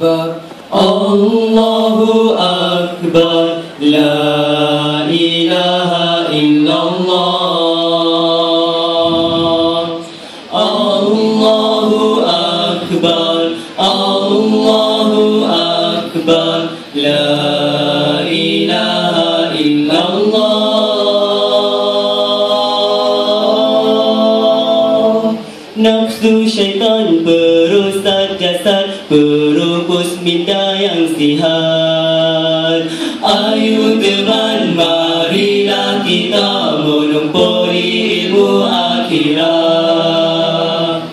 Akbar, Allahu Akbar, La ilaha illallah. Allahu Akbar, Allahu Akbar, La ilaha illallah. Nafsu syaitan perusak jasad, perukus minda yang sihat. Ayo teman, marilah kita menumpuri ilmu akhirat.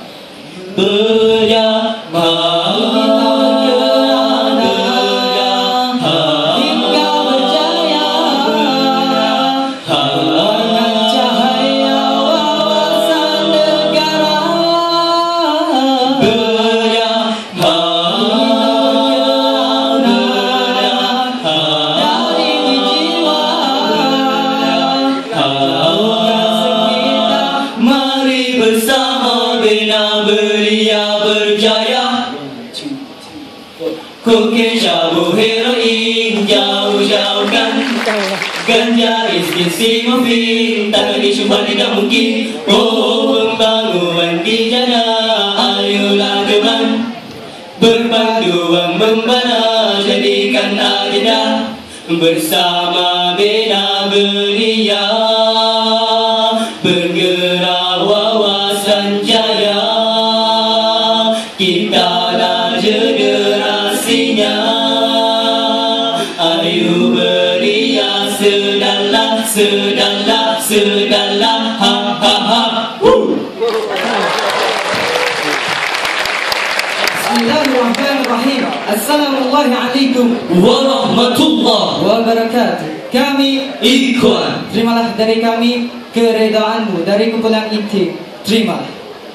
Belia berjaya, kokain, syabu, heroin, jauh-jauhkan ganja, isi morfin, takkan disumbat tidak mungkin. Oh, pembangunan di jana, ayolah teman, berpanduan membana, jadikan agenda bersama bina belia, bergerak wawasan jaya. Kitalah generasinya, ayo belia sedalah, sedalah, sedalah, ha ha ha. Bismillahirrahmanirrahim. Assalamualaikum warahmatullahi wabarakatuh. Kami Ikhwan, terimalah dari kami keredaanmu dari kumpulan inti. Terimalah.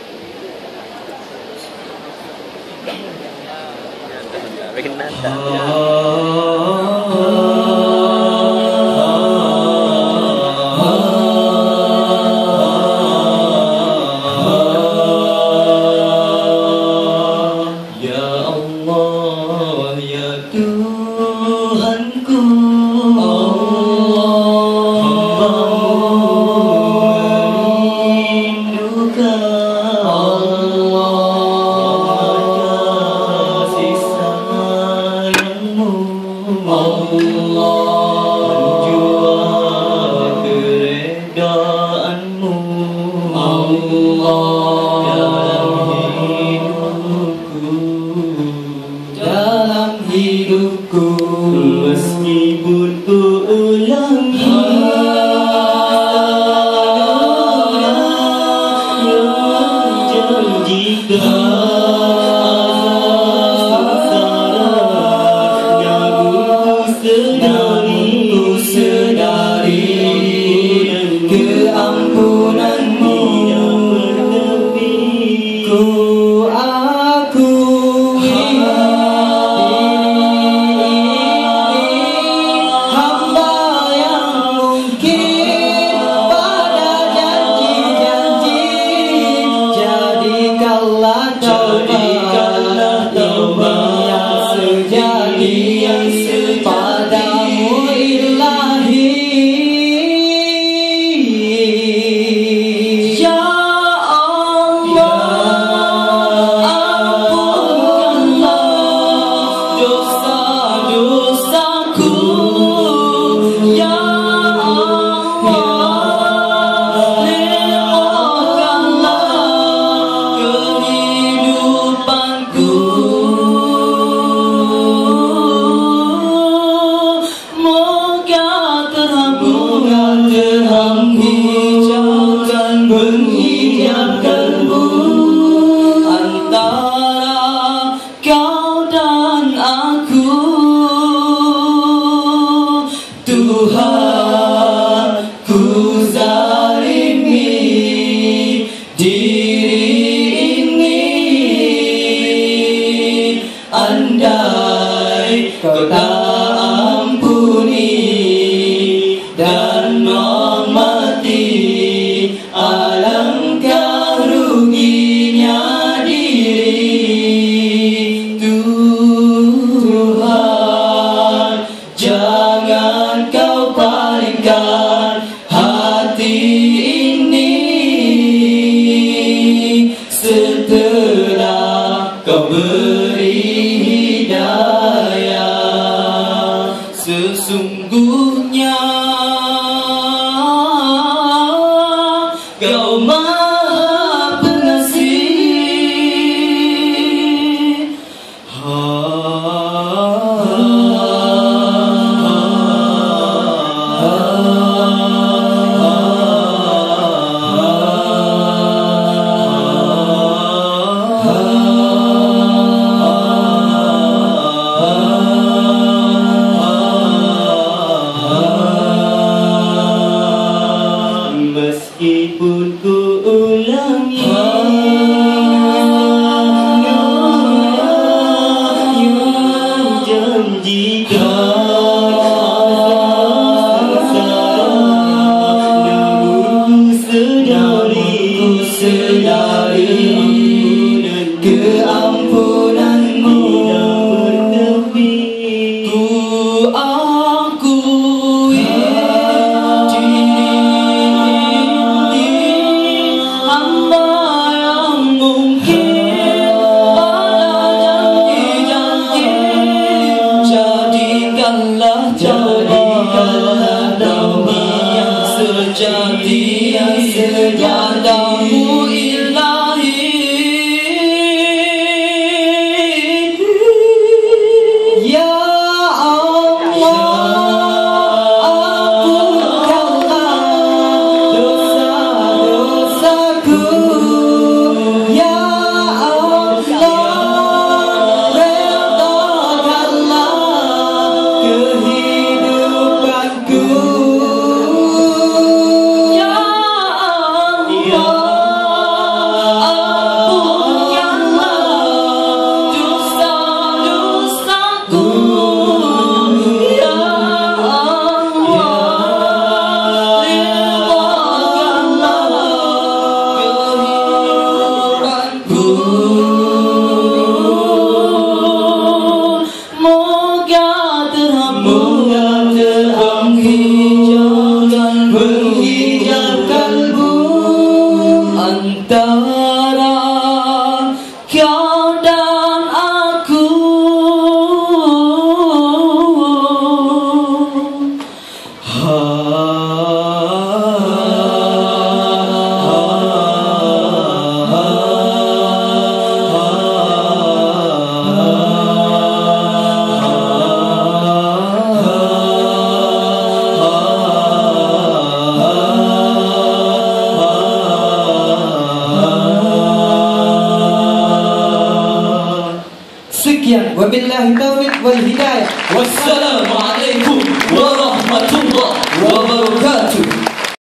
Ya Allah, ya Tuhanku, Dalam hidupku, meskipun ku ulangi yang janjikan, ku sedari keampunanmu, ku padamu ilahi. Ya Allah, ampunkanlah dosa-dosaku. Ya Allah, nikmatkanlah kehidupanku. Hijaukan, menghijabkanmu antara kau dan aku. Tuhan, ku zalimi diri ini. Andai kau tak ampuni dan mati, alangkah ruginya diri. Tuhan jika sedari keampunanmu ku akui diri hamba yang mungkin pada janji-janji. Jadikanlah Nabi yang sejati padamu ilahi. Ya Allah, ampunkanlah dosa-dosaku. Ya Allah, redhakanlah kehidupanku. Menghijab kalbu antara kau dan aku. Sekian, wabillahi taufiq wal hidayah. Wassalamualaikum warahmatullahi wabarakatuh.